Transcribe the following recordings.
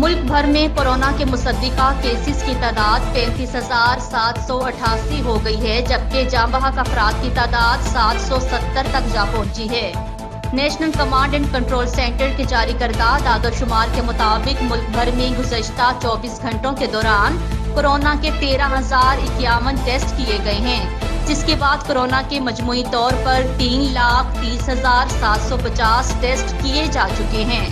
मुल्क भर में कोरोना के मुसद्दिका केसेस की तादाद 35,788 हो गई है, जबकि जाँ बहक अफराद की तादाद 770 तक जा पहुंची है। National command and control center के जारी करदा दादोशुमार के मुताबिक मुल्क भर में गुज़श्ता 24 घंटों के दौरान कोरोना के 13,051 टेस्ट किए गए हैं, जिसके बाद कोरोना के मजमूई तौर पर 3,30,750 टेस्ट किए जा चुके हैं।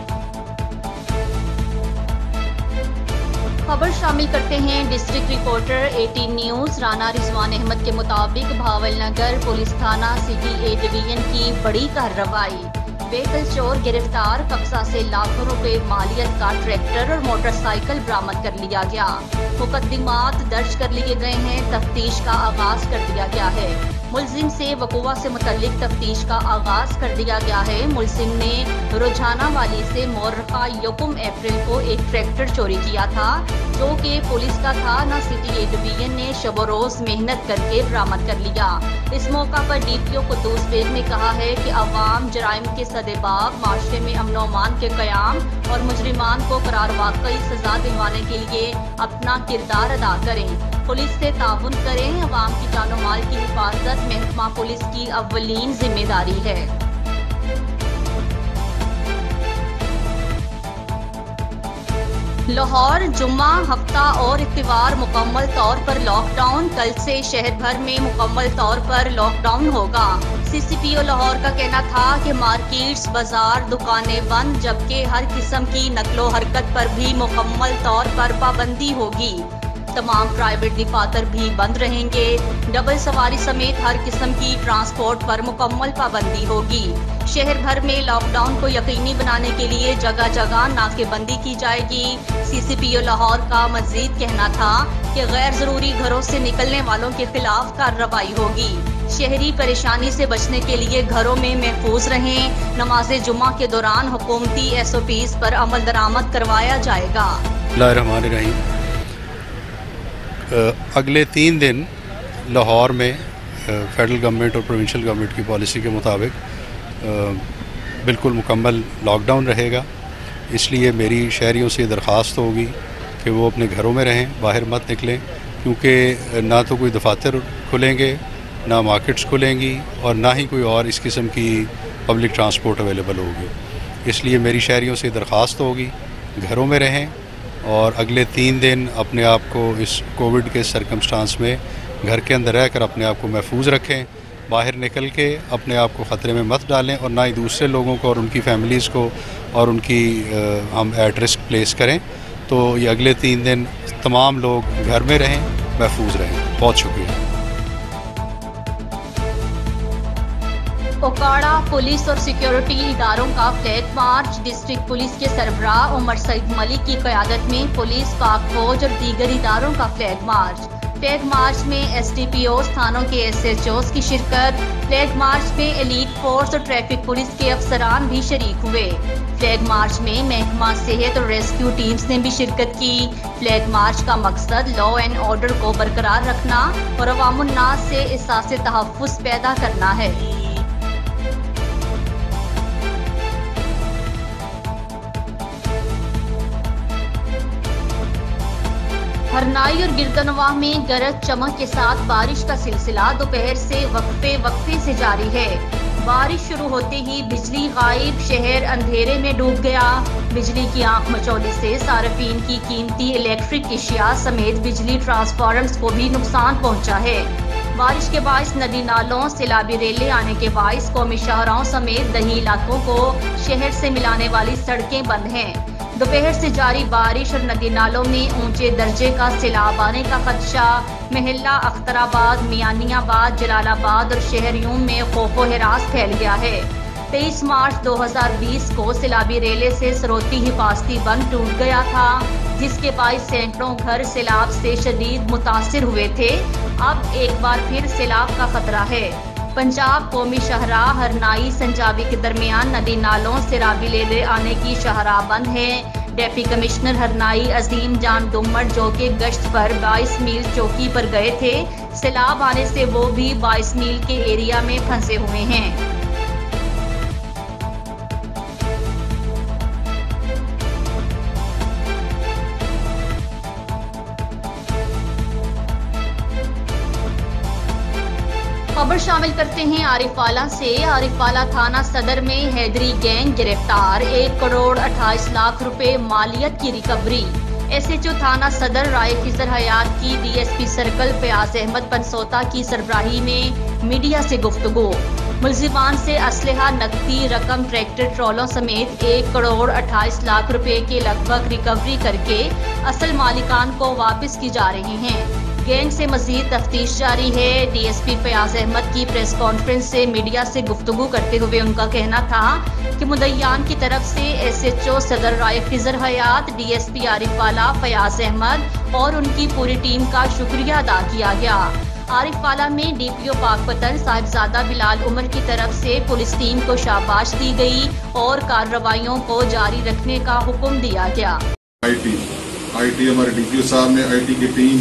खबर शामिल करते हैं district reporter 18 news Rana Rizwan Ahmed के मुताबिक भावलनगर पुलिस थाना सिटी ए डिवीजन की बड़ी कार्रवाई, व्हीकल चोर गिरफ्तार, कब्जा से लाखों रुपए मालियत का ट्रैक्टर और मोटरसाइकिल बरामद कर लिया गया। मुकदमात दर्ज कर लिए गए हैं, तफ्तीश का आगाज कर दिया गया है। मुलजिम से वकूआ से मुतल्लिक तफ्तीश का आगाज कर दिया गया है। मुलजिम ने रुझाना वाली से मोरखा 1 अप्रैल को एक ट्रैक्टर चोरी किया था, जो कि पुलिस का था। न सिटी ए डिवीजन ने शब रोज मेहनत करके बरामद कर लिया। इस मौका पर DPO कुद्दूस बेग ने कहा है कि अवाम जराइम के सदेबाब, माशरे में अमन व अमान के क़याम और मुजरिमान को करार वाकई सजा दिलवाने के लिए अपना किरदार अदा करें, पुलिस से ताउन करें। अवाम की जानो माल की हिफाजत महकमा पुलिस की अव्वलीन जिम्मेदारी है। लाहौर जुम्मा, हफ्ता और इत्तिवार मुकम्मल तौर पर लॉकडाउन। कल से शहर भर में मुकम्मल तौर पर लॉकडाउन होगा। CCPO लाहौर का कहना था कि मार्केट्स, बाजार, दुकानें बंद, जबकि हर किस्म की नकलो हरकत पर भी मुकम्मल तौर पर पाबंदी होगी। तमाम प्राइवेट दफातर भी बंद रहेंगे। डबल सवारी समेत हर किस्म की ट्रांसपोर्ट पर मुकम्मल पाबंदी होगी। शहर भर में लॉकडाउन को यकीनी बनाने के लिए जगह जगह नाकेबंदी की जाएगी। CCPO लाहौर का मजीद कहना था कि गैर जरूरी घरों से निकलने वालों के खिलाफ कार्रवाई होगी। शहरी परेशानी से बचने के लिए घरों में महफूज रहें। नमाज जुम्मा के दौरान हुकूमती SOPs पर अमल दरामद करवाया जाएगा। अगले 3 दिन लाहौर में फेडरल गवर्नमेंट और प्रोविंशियल गवर्नमेंट की पॉलिसी के मुताबिक बिल्कुल मुकम्मल लॉकडाउन रहेगा। इसलिए मेरी शहरियों से दरख्वास्त होगी कि वो अपने घरों में रहें, बाहर मत निकलें, क्योंकि ना तो कोई दफातर खुलेंगे, ना मार्केट्स खुलेंगी और ना ही कोई और इस किस्म की पब्लिक ट्रांसपोर्ट अवेलेबल होगी। इसलिए मेरी शहरियों से दरख्वास्त होगी घरों में रहें और अगले 3 दिन अपने आप को इस कोविड के सरकमस्टांस में घर के अंदर रहकर अपने आप को महफूज रखें। बाहर निकल के अपने आप को ख़तरे में मत डालें और ना ही दूसरे लोगों को और उनकी फैमिलीज़ को और उनकी हम एट रिस्क प्लेस करें। तो ये अगले 3 दिन तमाम लोग घर में रहें, महफूज रहें। बहुत शुक्रिया। ओकाड़ा पुलिस और सिक्योरिटी इदारों का फ्लैग मार्च। डिस्ट्रिक्ट पुलिस के सरबराह उमर सईद मलिक की क़यादत में पुलिस, पाक फौज और दीगर इदारों का फ्लैग मार्च। फ्लैग मार्च में SDPOs, थानों के SHOs की शिरकत। फ्लैग मार्च में एलीट फोर्स और ट्रैफिक पुलिस के अफसरान भी शरीक हुए। फ्लैग मार्च में महकमा सेहत और रेस्क्यू टीम्स ने भी शिरकत की। फ्लैग मार्च का मकसद लॉ एंड ऑर्डर को बरकरार रखना और अवामुन्नास से एहसास तहफ़्फ़ुज़ पैदा करना है। हरनाई और गिरदनवाह में गरज चमक के साथ बारिश का सिलसिला दोपहर से वक्फे से जारी है। बारिश शुरू होते ही बिजली गायब, शहर अंधेरे में डूब गया। बिजली की आंख मचौली से सार्फिन की कीमती इलेक्ट्रिक अशिया समेत बिजली ट्रांसफार्मर्स को भी नुकसान पहुंचा है। बारिश के बाइस नदी नालों, सैलाबी रेले आने के बाइस कौमी शाहराहों समेत दही इलाकों को शहर से मिलाने वाली सड़कें बंद हैं। दोपहर से जारी बारिश और नदी नालों में ऊंचे दर्जे का सैलाब आने का खदशा। महल्ला अख्तराबाद, मियानियाबाद, जलालाबाद और शहरियों में खौफो हिरास फैल गया है। 23 मार्च 2020 को सैलाबी रेले से सरोती हिफाजती बंद टूट गया था, जिसके बाइस सैकड़ों घर सैलाब से शदीद मुतासिर हुए थे। अब एक बार फिर सैलाब का खतरा है। पंजाब कौमी शाहराह हरनाई संजाबी के दरमियान नदी नालों सैलाबी रेले आने की शाहराह बंद है। डेप्टी कमिश्नर हरनाई अजीम जान दुम्मड़ जो कि गश्त पर 22 मील चौकी पर गए थे, सैलाब आने से वो भी 22 मील के एरिया में फंसे हुए हैं। خبر شامل کرتے ہیں عارف والا سے۔ عارف والا تھانہ صدر میں حیدری گینگ گرفتار، 1 کروڑ 28 لاکھ روپے مالیت کی ریکوری۔ ایس ایچ او تھانہ صدر رائے خضر حیات کی D S P circle Fayaz Ahmed Pansota کی سربراہی میں میڈیا سے گفتگو۔ ملزمان سے اسلحہ، نقدی رقم، ٹریکٹر ٹرالوں سمیت 1 کروڑ 28 لاکھ روپے کے لگ بھگ ریکوری کر کے اصل مالکان کو واپس کی جا رہی ہیں۔ گینگ سے مزید تفتیش جاری ہے۔ D S P Fayaz Ahmed کی پریس کانفرنس سے میڈیا سے گفتگو کرتے ہوئے ان کا کہنا تھا کہ مدعیان کی طرف سے ایس ایچ او صدر رائے خضر حیات، ڈی ایس پی عارف والا، فیاض احمد اور ان کی پوری ٹیم کا شکریہ ادا کیا گیا۔ عارف والا میں ڈی پی او پاکپتن صاحبزادہ بلال عمر کی طرف سے پولیس ٹیم کو شاباش دی گئی اور کارروائیوں کو جاری رکھنے کا حکم دیا گیا۔ آئی ٹی ہمارے ڈی پی او صاحب نے آئی ٹی کی ٹیم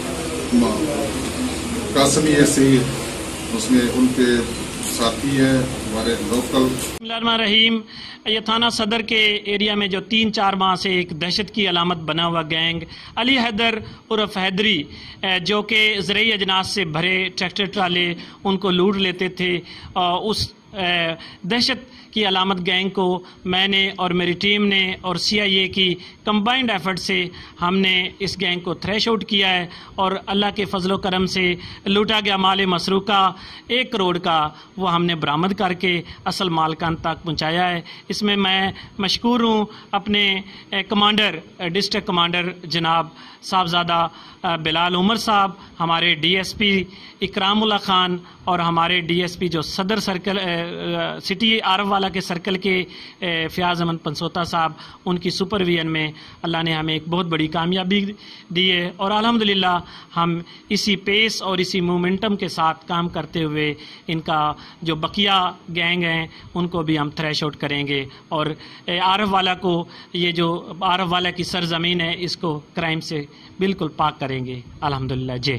قاسمی ایسے اس میں ان کے ساتھی ہیں ہمارے لوکل۔ بسم اللہ الرحمن الرحیم۔ یہ تھانہ صدر کے ایریا میں جو 3-4 ماہ سے ایک دہشت کی علامت بنا ہوا گینگ علی حیدر عرف حیدری، جو کہ زرعی اجناس سے بھرے ٹریکٹر ٹرالے ان کو لوٹ لیتے تھے، اس دہشت کی علامت گینگ کو میں نے اور میری ٹیم نے اور سی آئی اے کی کمبائنڈ ایفرٹ سے ہم نے اس گینگ کو تھریش آؤٹ کیا ہے اور اللہ کے فضل و کرم سے لوٹا گیا مال مسروقہ 1 کروڑ کا وہ ہم نے برآمد کر کے اصل مالکان تک پہنچایا ہے۔ اس میں مشکور ہوں اپنے کمانڈر، ڈسٹرکٹ کمانڈر جناب صاحبزادہ بلال عمر صاحب، ہمارے D S P Ikram Ullah Khan اور ہمارے ڈی ایس پی جو صدر سرکل سٹی عارف والا کے سرکل کے فیاض احمد پنسوتا صاحب، ان کی سپرویژن میں اللہ نے ہمیں ایک بہت بڑی کامیابی دی ہے اور الحمدللہ ہم اسی پیس اور اسی مومنٹم کے ساتھ کام کرتے ہوئے ان کا جو بقیہ گینگ ہیں ان کو بھی ہم تھریش آؤٹ کریں گے اور عارف والا کو، یہ جو عارف والا کی سرزمین ہے، اس کو کرائم سے بالکل پاک کریں گے الحمدللہ۔ جی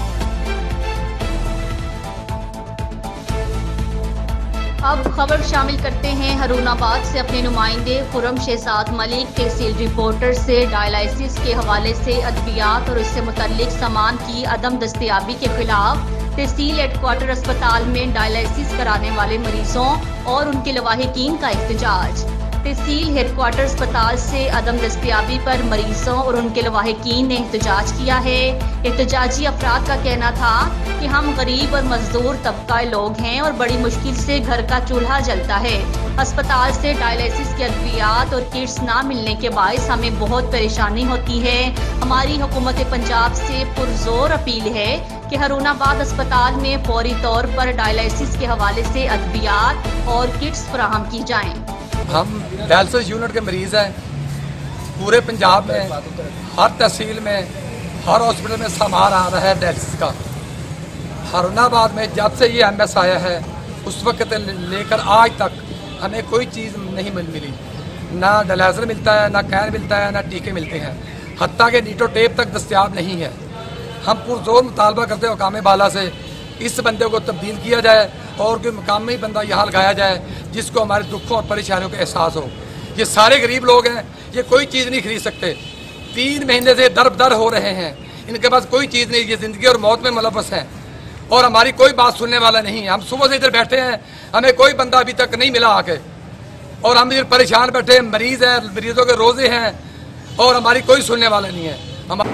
اب خبر شامل کرتے ہیں ہارون آباد سے۔ اپنے نمائندے خرم شہزاد ملک تحصیل رپورٹر سے ڈائلائسس کے حوالے سے ادویات اور اس سے متعلق سامان کی عدم دستیابی کے خلاف تحصیل ہیڈ کوارٹر اسپتال میں ڈائلائسس کرانے والے مریضوں اور ان کے لواحقین کا احتجاج۔ تحصیل ہیڈ کوارٹر اسپتال سے عدم دستیابی پر مریضوں اور ان کے لواحقین نے احتجاج کیا ہے۔ احتجاجی افراد کا کہنا تھا کہ ہم غریب اور مزدور طبقہ لوگ ہیں اور بڑی مشکل سے گھر کا چولہا جلتا ہے۔ اسپتال سے ڈائلائسس کے ادویات اور کٹس نہ ملنے کے باعث ہمیں بہت پریشانی ہوتی ہے۔ ہماری حکومت پنجاب سے پرزور اپیل ہے کہ ہارون آباد اسپتال میں فوری طور پر ڈائلائسس کے حوالے سے ادویات اور کٹس فراہم کی جائیں۔ ہم ڈائلسس یونٹ کے مریض ہیں، پورے پنجاب میں ہر تحصیل میں ہر ہاسپٹل میں سامان آ رہا ہے ڈائلسس کا۔ ہارون آباد میں جب سے یہ ایم ایس آیا ہے اس وقت لے کر آج تک ہمیں کوئی چیز نہیں ملی، نہ ڈائلائزر ملتا ہے، نہ کین ملتا ہے، نہ ٹیکے ملتے ہیں، حتیٰ کہ نیٹو ٹیپ تک دستیاب نہیں ہے۔ ہم پرزور مطالبہ کرتے ہیں حکام بالا سے اس بندے کو تبدیل کیا جائے اور کوئی مقامی بندہ یہاں لگایا جائے جس کو ہمارے دکھوں اور پریشانیوں کا احساس ہو۔ یہ سارے غریب لوگ ہیں، یہ کوئی چیز نہیں خرید سکتے، 3 مہینے سے در ہو رہے ہیں، ان کے پاس کوئی چیز نہیں، یہ زندگی اور موت میں ملوث ہیں اور ہماری کوئی بات سننے والا نہیں ہے۔ ہم صبح سے ادھر بیٹھے ہیں، ہمیں کوئی بندہ ابھی تک نہیں ملا آ کے، اور ہم ادھر پریشان بیٹھے ہیں، مریض ہیں، مریضوں کے روزے ہیں اور ہماری کوئی سننے والا نہیں ہے۔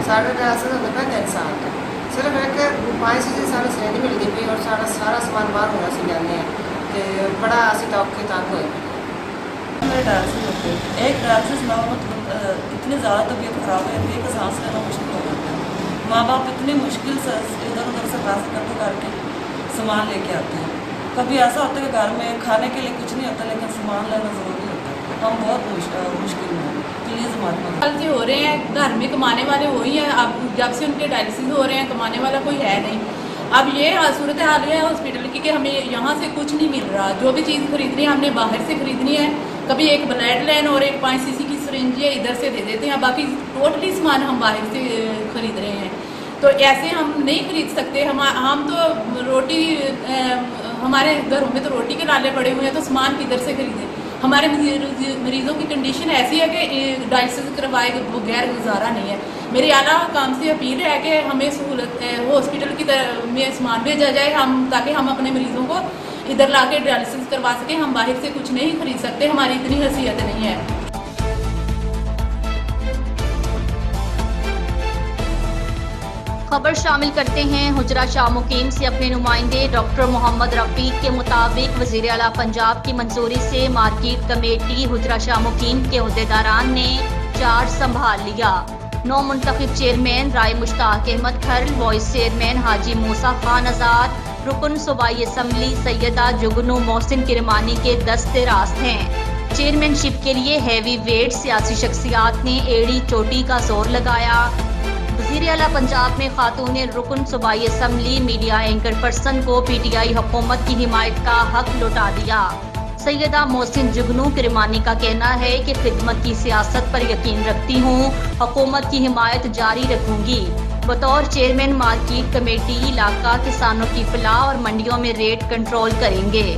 صرف ایک 5 سے سارے سرینی ملتی پی اور سارا سامان باہر ہونا سی لینے کہ بڑا اسی ٹاپ کے تک ہوئے میرے ڈائلسس ہوتے ایک ڈائلسس نہ ہو اتنی زیادہ طبیعت خراب ہو جاتی ہے کہ سانس لینا مشکل ہو جاتا ہے۔ ماں باپ اتنی مشکل سے ادھر ادھر سے پیسے کر کے سامان لے کے آتے ہیں۔ کبھی ایسا ہوتا ہے کہ گھر میں کھانے کے لیے کچھ نہیں ہوتا لیکن سامان لینا ضروری ہوتا ہے، ہم بہت مشکل میں پلیز ہمارے ہو رہے ہیں، گھر میں کمانے والے وہی ہیں، اب جب سے ان کے ڈائلسس ہو رہے ہیں کمانے والا کوئی ہے نہیں۔ اب یہ صورت حال ہے ہاسپٹل کی کہ ہمیں یہاں سے کچھ نہیں مل رہا، جو بھی چیز خریدنی ہے ہم نے باہر سے خریدنی ہے، کبھی ایک بلیڈ لائن اور ایک 5 cc کی سرنج ہے ادھر سے دے دیتے ہیں، باقی ٹوٹلی سامان ہم باہر سے خرید رہے ہیں۔ تو ایسے ہم نہیں خرید سکتے، ہم تو روٹی ہمارے گھروں میں تو روٹی کے لالے پڑے ہوئے ہیں، تو سامان کدھر سے خریدیں؟ ہمارے مریضوں کی کنڈیشن ایسی ہے کہ ڈائلسس کروائے بغیر گزارا نہیں ہے. میری اعلیٰ حکام سے اپیل ہے کہ ہمیں سہولت ہاسپٹل کی میں سامان بھیجا جائے تاکہ ہم اپنے مریضوں کو ادھر لا کے ڈائلسس کروا سکیں. ہم باہر سے کچھ نہیں خرید سکتے, ہماری اتنی حیثیت نہیں ہے. خبر شامل کرتے ہیں حجرہ شاہ مقیم سے. اپنے نمائندے ڈاکٹر محمد رفیق کے مطابق وزیر اعلیٰ پنجاب کی منظوری سے مارکیٹ کمیٹی حجرہ شاہ مقیم کے عہدیداران نے چارج سنبھال لیا. نو منتخب chairman Rai Mushtaq Ahmed Kharal, vice chairman Haji Musa Khan آزاد, رکن صوبائی اسمبلی سیدہ جگنو محسن کرمانی کے دست راست ہیں. چیئرمین شپ کے لیے ہیوی ویٹ سیاسی شخصیات نے ایڑی چوٹی کا زور لگایا. وزیر اعلیٰ پنجاب میں خاتون رکن صوبائی اسمبلی میڈیا اینکر پرسن کو پی ٹی آئی حکومت کی حمایت کا حق لوٹا دیا. سیدہ محسن جگنو کرمانی کا کہنا ہے کہ خدمت کی سیاست پر یقین رکھتی ہوں, حکومت کی حمایت جاری رکھوں گی. بطور چیئرمین مارکیٹ کمیٹی علاقہ کسانوں کی فلاح اور منڈیوں میں ریٹ کنٹرول کریں گے.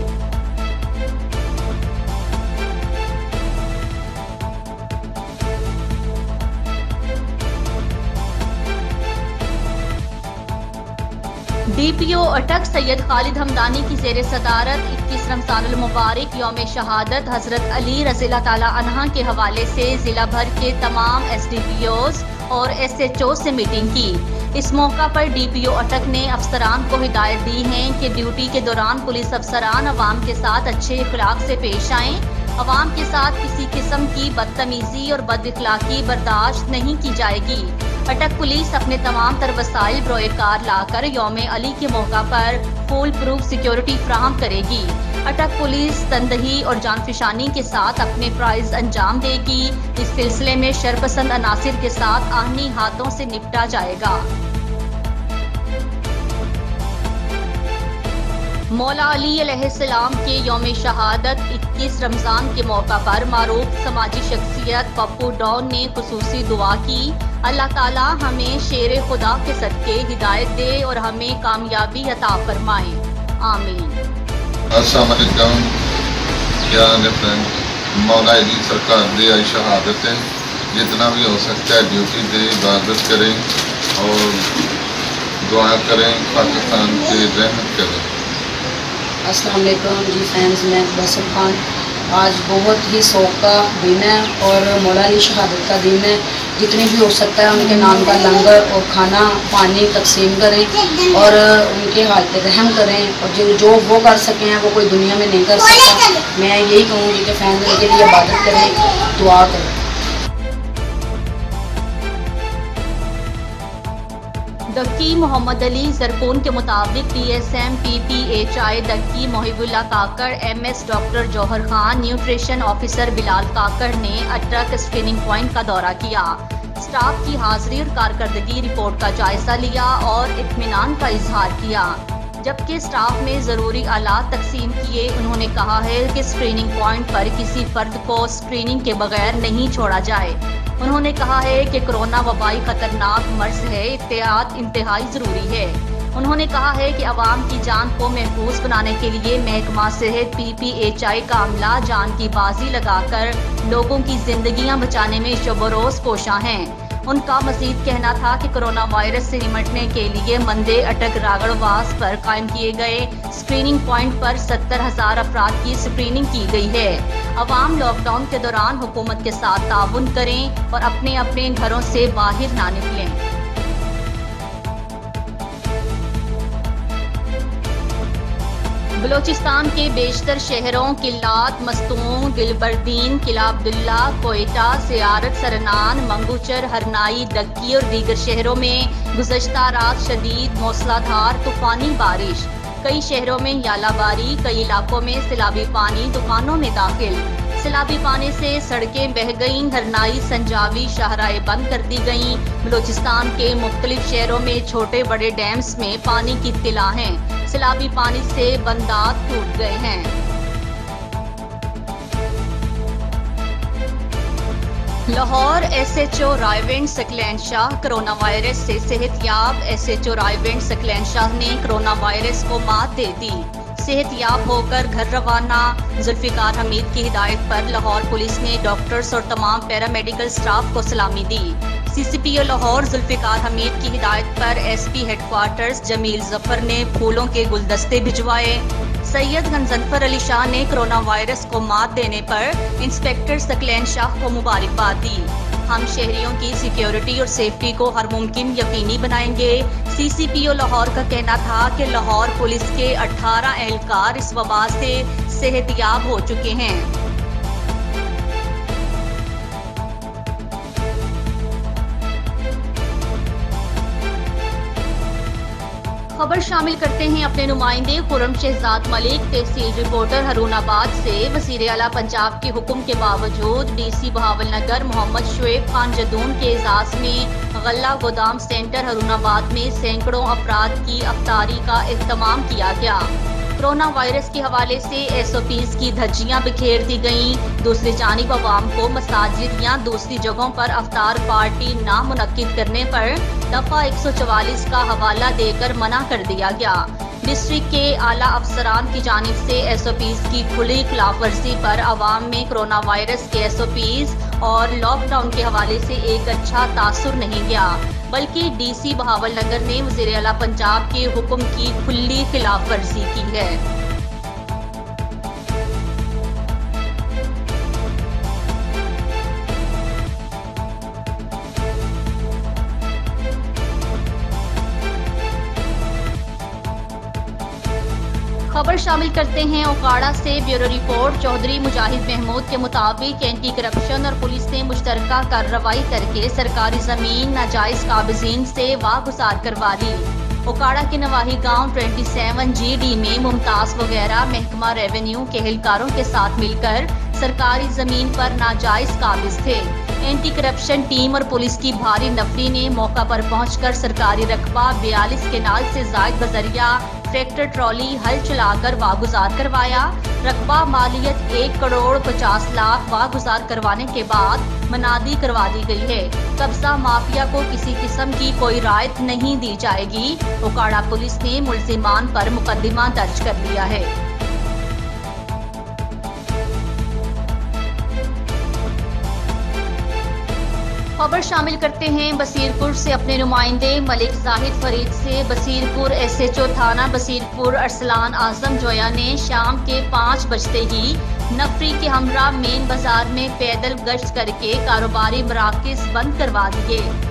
ڈی پی او اٹک سید خالد ہمدانی کی زیر صدارت 21 رمضان المبارک یوم شہادت حضرت علی رضی اللہ تعالیٰ عنہ کے حوالے سے ضلع بھر کے تمام ایس ڈی پی اوز اور ایس ایچ او سے میٹنگ کی. اس موقع پر ڈی پی او اٹک نے افسران کو ہدایت دی ہیں کہ ڈیوٹی کے دوران پولیس افسران عوام کے ساتھ اچھے اخلاق سے پیش آئیں. عوام کے ساتھ کسی قسم کی بدتمیزی اور بد اخلاقی برداشت نہیں کی جائے گی. اٹک پولیس اپنے تمام تر وسائل بروئے کار لا کر یوم علی کے موقع پر فول پروف سیکیورٹی فراہم کرے گی. اٹک پولیس تندہی اور جان فشانی کے ساتھ اپنے فرائض انجام دے گی. اس سلسلے میں شرپسند عناصر کے ساتھ آہنی ہاتھوں سے نپٹا جائے گا. مولا علی علیہ السلام کے یوم شہادت 21 رمضان کے موقع پر معروف سماجی شخصیت پپو ڈان نے خصوصی دعا کی. اللہ تعالیٰ ہمیں شیر خدا کے صدقے ہدایت دے اور ہمیں کامیابی عطا فرمائے, آمین. السلام علیکم. کیا مولا علی سرکار دے آئی شہادت ہے, جتنا بھی ہو سکتا ہے ڈیوٹی دے, عبادت کریں اور دعا کریں, پاکستان کے رحمت کریں. السلام علیکم جی فینس, میں باسم خان. آج بہت ہی شوق کا دن ہے اور مولا علی شہادت کا دن ہے. جتنے بھی ہو سکتا ہے ان کے نام کا لنگر اور کھانا پانی تقسیم کریں اور ان کے حالت رحم کریں, اور جو وہ کر سکیں وہ کوئی دنیا میں نہیں کر سکتا. میں یہی کہوں گی کہ فینس کے لیے عبادت کریں, دعا کریں. دکی محمد علی زرکون کے مطابق D S M P P H I Duki Muhib Ullah Kakar, M S doctor Johar Khan, nutrition officer Bilal Kakar نے اٹک اسکریننگ پوائنٹ کا دورہ کیا. اسٹاف کی حاضری اور کارکردگی رپورٹ کا جائزہ لیا اور اطمینان کا اظہار کیا. جبکہ اسٹاف میں ضروری آلات تقسیم کیے. انہوں نے کہا ہے کہ اسکریننگ پوائنٹ پر کسی فرد کو اسکریننگ کے بغیر نہیں چھوڑا جائے. انہوں نے کہا ہے کہ کرونا وبائی خطرناک مرض ہے, احتیاط انتہائی ضروری ہے. انہوں نے کہا ہے کہ عوام کی جان کو محفوظ بنانے کے لیے محکمہ صحت پی پی ایچ آئی کا عملہ جان کی بازی لگا کر لوگوں کی زندگیاں بچانے میں شب و روز کوشاں ہیں. ان کا مزید کہنا تھا کہ کرونا وائرس سے نمٹنے کے لیے مندے اٹک راگڑ واس پر قائم کیے گئے اسکریننگ پوائنٹ پر 70,000 افراد کی اسکریننگ کی گئی ہے. عوام لاک ڈاؤن کے دوران حکومت کے ساتھ تعاون کریں اور اپنے اپنے گھروں سے باہر نہ نکلیں. بلوچستان کے بیشتر شہروں کلات، مستون، دلبردین، قلعہ عبداللہ، کوئٹہ، زیارت، سرنان، منگوچر، ہرنائی، دکی اور دیگر شہروں میں گزشتہ رات شدید موسلا دھار طوفانی بارش. کئی شہروں میں یالہ باری، کئی علاقوں میں سیلابی پانی دکانوں میں داخل. سیلابی پانی سے سڑکیں بہہ گئیں. ہرنائی سنجاوی شاہراہیں بند کر دی گئیں. بلوچستان کے مختلف شہروں میں چھوٹے بڑے ڈیمز میں پانی کی اطلاع ہیں. سیلابی پانی سے بندات ٹوٹ گئے ہیں. Lahore S H O Raiwind Saqlain Shah corona virus سے صحت یاب. S H O Raiwind Saqlain Shah نے کرونا وائرس کو مات دے دی. صحت یاب ہو کر گھر روانہ۔ ذوالفقار حمید کی ہدایت پر لاہور پولیس نے ڈاکٹرز اور تمام پیرامیڈیکل سٹاف کو سلامی دی۔ سی سی پی او لاہور ذوالفقار حمید کی ہدایت پر S P headquarters Jameel Zafar نے پھولوں کے گلدستے بھجوائے۔ سید غنظفر علی شاہ نے کرونا وائرس کو مات دینے پر انسپکٹر ثقلین شاہ کو مبارکباد دی۔ ہم شہریوں کی سیکیورٹی اور سیفٹی کو ہر ممکن یقینی بنائیں گے۔ سی سی پی او لاہور کا کہنا تھا کہ لاہور پولیس کے 18 اہلکار اس وبا سے صحت یاب ہو چکے ہیں۔ خبر شامل کرتے ہیں اپنے نمائندے خرم شہزاد ملک۔ تحصیل رپورٹر ہارون آباد سے وزیر اعلیٰ پنجاب کے حکم کے باوجود D C Bahawalnagar Muhammad Shoaib Khan Jadoon کے اعزاز میں غلہ گودام سینٹر ہارون آباد میں سینکڑوں افراد کی افطاری کا اہتمام کیا گیا۔ کرونا وائرس کے حوالے سے ایس او پیز کی دھجیاں بکھیر دی گئیں۔ دوسری جانب عوام کو مساجد یا دوسری جگہوں پر افطار پارٹی نہ منعقد کرنے پر دفعہ 144 کا حوالہ دے کر منع کر دیا گیا۔ ڈسٹرکٹ کے اعلیٰ افسران کی جانب سے ایس او پیز کی کھلی خلاف ورزی پر عوام میں کرونا وائرس کے ایس او پیز اور لاک ڈاؤن کے حوالے سے ایک اچھا تاثر نہیں گیا، بلکہ ڈی سی بہاول نگر نے وزیر اعلیٰ پنجاب کے حکم کی کھلی خلاف ورزی کی ہے۔ خبر شامل کرتے ہیں اوکاڑا سے بیورو رپورٹ۔ چودھری مجاہد محمود کے مطابق اینٹی کرپشن اور پولیس نے مشترکہ کارروائی کر کے سرکاری زمین ناجائز قابضین سے واگزار کروا لی۔ اوکاڑا کے نواحی گاؤں 27 جی ڈی میں ممتاز وغیرہ محکمہ ریونیو کے اہلکاروں کے ساتھ مل کر سرکاری زمین پر ناجائز قابض تھے۔ اینٹی کرپشن ٹیم اور پولیس کی بھاری نفری نے موقع پر پہنچ کر سرکاری رقبہ 42 کنال سے زائد بذریعہ ٹریکٹر ٹرالی ہل چلا کر واگزار کروایا۔ رقبہ مالیت 1 کروڑ 50 لاکھ واگزار کروانے کے بعد منادی کروا دی گئی ہے۔ قبضہ مافیا کو کسی قسم کی کوئی رعایت نہیں دی جائے گی۔ اوکاڑا پولیس نے ملزمان پر مقدمہ درج کر لیا ہے۔ خبر شامل کرتے ہیں بصیرپور سے اپنے نمائندے ملک زاہد فرید سے۔ بصیرپور ایس ایچ او تھانہ بصیرپور ارسلان اعظم جویا نے شام کے 5 بجتے ہی نفری کے ہمراہ مین بازار میں پیدل گشت کر کے کاروباری مراکز بند کروا دیے۔